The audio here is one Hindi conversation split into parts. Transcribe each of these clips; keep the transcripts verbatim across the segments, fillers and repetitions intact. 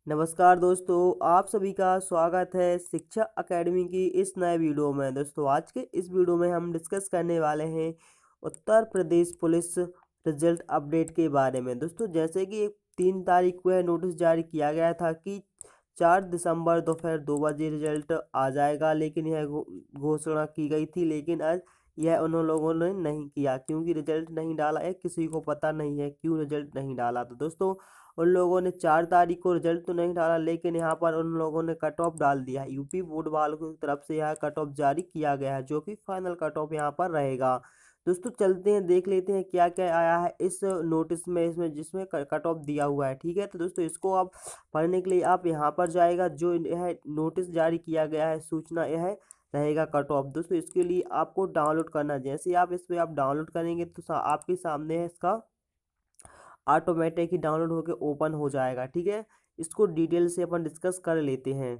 नमस्कार दोस्तों, आप सभी का स्वागत है शिक्षा अकेडमी की इस नए वीडियो में। दोस्तों आज के इस वीडियो में हम डिस्कस करने वाले हैं Uttar Pradesh police result update के बारे में। दोस्तों जैसे कि तीन तारीख को यह नोटिस जारी किया गया था कि चार दिसंबर दोपहर दो बजे रिजल्ट आ जाएगा, लेकिन यह घो- घोषणा की गई थी, लेकिन आज यह उन लोगों ने नहीं किया क्योंकि रिजल्ट नहीं डाला है। किसी को पता नहीं है क्यों रिजल्ट नहीं डाला। तो दोस्तों उन लोगों ने चार तारीख को रिजल्ट तो नहीं डाला, लेकिन यहाँ पर उन लोगों ने कट ऑफ डाल दिया है। यूपी बोर्ड वालों की तरफ से यह कट ऑफ जारी किया गया है, जो कि फाइनल कट ऑफ यहाँ पर रहेगा। दोस्तों चलते हैं, देख लेते हैं क्या क्या आया है इस नोटिस में, इसमें जिसमें कट ऑफ दिया हुआ है। ठीक है, तो दोस्तों इसको आप पढ़ने के लिए आप यहाँ पर जाएगा, जो यह नोटिस जारी किया गया है, सूचना यह रहेगा कट ऑफ। दोस्तों इसके लिए आपको डाउनलोड करना है। जैसे आप इस पर आप डाउनलोड करेंगे तो सा, आपके सामने है इसका ऑटोमेटिक ही डाउनलोड होकर ओपन हो जाएगा। ठीक है, इसको डिटेल से अपन डिस्कस कर लेते हैं।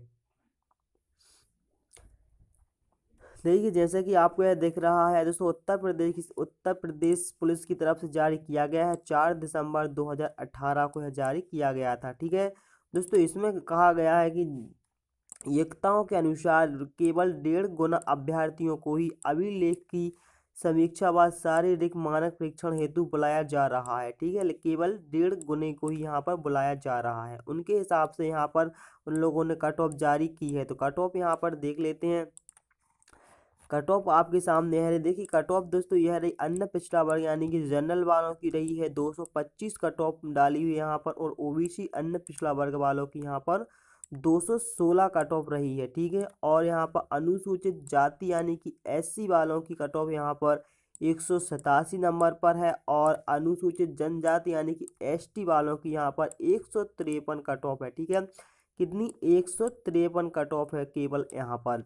देखिए जैसे कि आपको यह दिख रहा है दोस्तों, उत्तर प्रदेश की उत्तर प्रदेश पुलिस की तरफ से जारी किया गया है। चार दिसंबर दो हज़ार अठारह को यह जारी किया गया था। ठीक है दोस्तों, इसमें कहा गया है कि एकताओं के अनुसार केवल डेढ़ गुना अभ्यर्थियों को ही अभिलेख की समीक्षा व शारीरिक मानक परीक्षण हेतु बुलाया जा रहा है। ठीक है, केवल डेढ़ गुने को ही यहाँ पर बुलाया जा रहा है। उनके हिसाब से यहाँ पर उन लोगों ने कट ऑफ जारी की है। तो कट ऑफ यहाँ पर देख लेते हैं। कट ऑफ आपके सामने है, देखिए कट ऑफ दोस्तों यह रही अन्य पिछड़ा वर्ग यानी कि जनरल वालों की रही है दो सौ पच्चीस कट ऑफ डाली हुई यहाँ पर, और ओबीसी अन्य पिछड़ा वर्ग वालों की यहाँ पर दो सौ सोलह कट ऑफ रही है। ठीक है, और यहाँ पर अनुसूचित जाति यानी कि एससी वालों की कट ऑफ यहाँ पर एक सौ सतासी नंबर पर है, और अनुसूचित जनजाति यानी कि एसटी वालों की यहाँ पर एक सौ तिरपन कट ऑफ है। ठीक है, कितनी एक सौ तिरपन कट ऑफ है केवल यहाँ पर।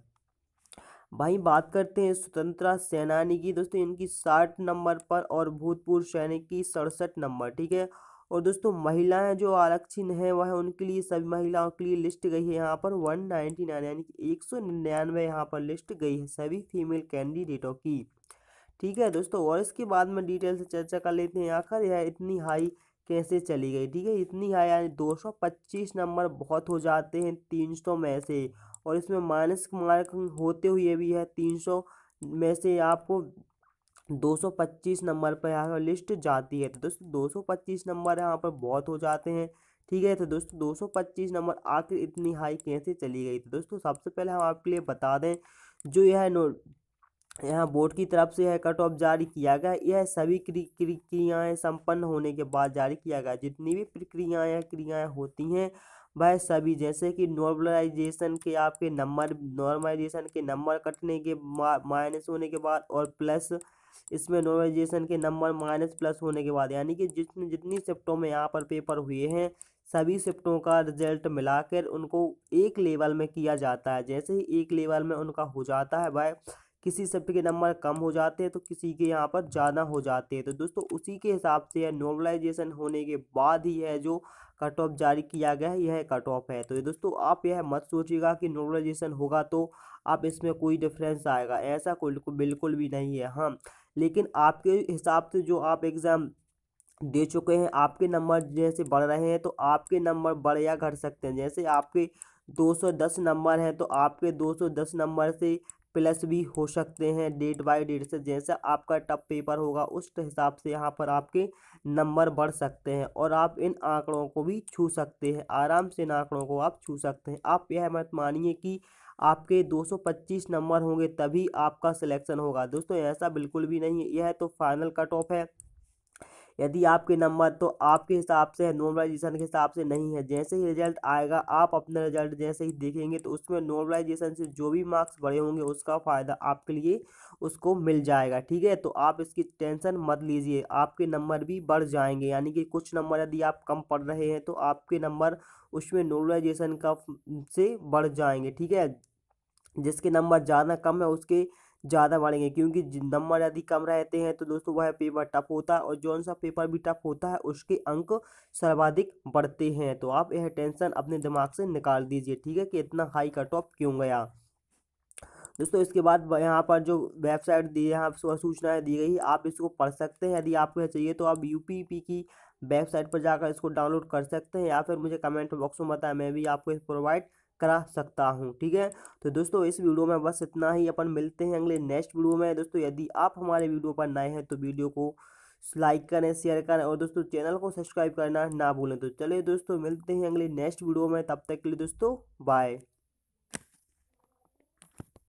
भाई बात करते हैं स्वतंत्रता सेनानी की। दोस्तों इनकी साठ नंबर पर और भूतपूर्व सैनिक की सड़सठ नंबर। ठीक है, और दोस्तों महिलाएं जो आरक्षित हैं वह उनके लिए सभी महिलाओं के लिए लिस्ट गई है यहाँ पर वन नाइन्टी नाइन यानी कि एक सौ निन्यानवे यहाँ पर लिस्ट गई है सभी फीमेल कैंडिडेटों की। ठीक है दोस्तों, और इसके बाद में डिटेल से चर्चा कर लेते हैं आखिर यह इतनी हाई कैसे चली गई। ठीक है, इतनी हाई यानी दो सौ पच्चीस नंबर बहुत हो जाते हैं तीन सौ में से, और इसमें माइनस मार्क होते हुए भी है तीन सौ में से आपको दो सौ पच्चीस नंबर पर यहाँ पर लिस्ट जाती है। तो दोस्तों दो सौ पच्चीस नंबर यहाँ पर बहुत हो जाते हैं। ठीक है, तो दोस्तों दो सौ पच्चीस नंबर आखिर इतनी हाई कैसे चली गई। तो दोस्तों सबसे पहले हम आपके लिए बता दें, जो यह नो यहाँ बोर्ड की तरफ से है कट ऑफ जारी किया गया, यह सभी क्रि- क्रि- क्रियाएं संपन्न होने के बाद जारी किया गया। जितनी भी प्रक्रियाएं क्रियाएं होती हैं वह सभी, जैसे कि नॉर्मलाइजेशन के आपके नंबर नॉर्मलाइजेशन के नंबर कटने के माइनस होने के बाद, और प्लस इसमें नॉर्मलाइजेशन के नंबर माइनस प्लस होने के बाद, यानी कि जितनी जितनी शिफ्टों में यहाँ पर पेपर हुए हैं सभी शिफ्टों का रिजल्ट मिलाकर उनको एक लेवल में किया जाता है। जैसे ही एक लेवल में उनका हो जाता है वह किसी शिफ्ट के नंबर कम हो जाते हैं तो किसी के यहाँ पर ज़्यादा हो जाते हैं। तो दोस्तों उसी के हिसाब से यह नॉर्मलाइजेशन होने के बाद ही है जो कट ऑफ जारी किया गया है, यह कट ऑफ है। तो ये दोस्तों आप यह मत सोचिएगा कि नॉर्मलाइजेशन होगा तो आप इसमें कोई डिफरेंस आएगा, ऐसा कोई बिल्कुल भी नहीं है। हाँ, लेकिन आपके हिसाब से जो आप एग्ज़ाम दे चुके हैं आपके नंबर जैसे बढ़ रहे हैं तो आपके नंबर बढ़ या घट सकते हैं। जैसे आपके दो सौ दस नंबर हैं तो आपके दो सौ दस नंबर से प्लस भी हो सकते हैं डेट बाय डेट से। जैसा आपका टफ पेपर होगा उस हिसाब से यहाँ पर आपके नंबर बढ़ सकते हैं, और आप इन आंकड़ों को भी छू सकते हैं, आराम से इन आंकड़ों को आप छू सकते हैं। आप यह मत मानिए कि आपके दो सौ पच्चीस नंबर होंगे तभी आपका सिलेक्शन होगा। दोस्तों ऐसा बिल्कुल भी नहीं है, यह तो फाइनल कट ऑफ है। यदि आपके नंबर तो आपके हिसाब से है, नॉर्मलाइजेशन के हिसाब से नहीं है। जैसे ही रिजल्ट आएगा आप अपना रिजल्ट जैसे ही देखेंगे तो उसमें नॉर्मलाइजेशन से जो भी मार्क्स बढ़े होंगे उसका फ़ायदा आपके लिए उसको मिल जाएगा। ठीक है, तो आप इसकी टेंशन मत लीजिए, आपके नंबर भी बढ़ जाएंगे। यानी कि कुछ नंबर यदि आप कम पढ़ रहे हैं तो आपके नंबर उसमें नॉर्मलाइजेशन का से बढ़ जाएंगे। ठीक है, जिसके नंबर ज़्यादा कम है उसके ज़्यादा बढ़ेंगे, क्योंकि जि- नंबर यदि कम रहते हैं तो दोस्तों वह पेपर टफ होता है, और जौन सा पेपर भी टफ होता है उसके अंक सर्वाधिक बढ़ते हैं। तो आप यह टेंशन अपने दिमाग से निकाल दीजिए। ठीक है, कि इतना हाई कट ऑफ क्यों गया। दोस्तों इसके बाद ब- यहाँ पर जो वेबसाइट दी है, यहाँ पर सूचनाएं दी गई है, आप इसको पढ़ सकते हैं। यदि आपको यह चाहिए तो आप यूपीपी की वेबसाइट पर जाकर इसको डाउनलोड कर सकते हैं, या फिर मुझे कमेंट बॉक्स में बताएं, मैं भी आपको प्रोवाइड करा सकता हूं। ठीक है, तो दोस्तों इस वीडियो में बस इतना ही। अपन मिलते हैं अगले नेक्स्ट वीडियो में। दोस्तों यदि आप हमारे वीडियो पर नए हैं तो वीडियो को लाइक करें, शेयर करें, और दोस्तों चैनल को सब्सक्राइब करना ना भूलें। तो चलिए दोस्तों मिलते हैं अगले नेक्स्ट वीडियो में, तब तक के लिए दोस्तों बाय।